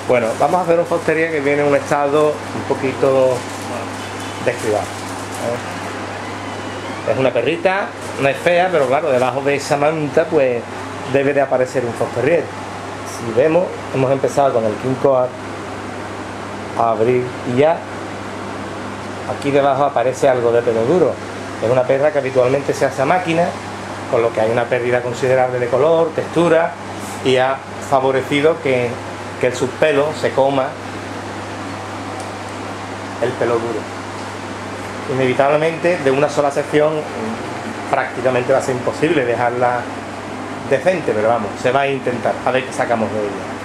Bueno, vamos a hacer un Fox-Terrier que viene en un estado un poquito descuidado. Es una perrita, no es fea, pero claro, debajo de esa manta pues debe de aparecer un Fox-Terrier. Si vemos, hemos empezado con el King Coat a abrir y ya aquí debajo aparece algo de pelo duro. Es una perra que habitualmente se hace a máquina, con lo que hay una pérdida considerable de color, textura, y ha favorecido que el subpelo se coma el pelo duro. Inevitablemente de una sola sección prácticamente va a ser imposible dejarla decente, pero vamos, se va a intentar, a ver qué sacamos de ella.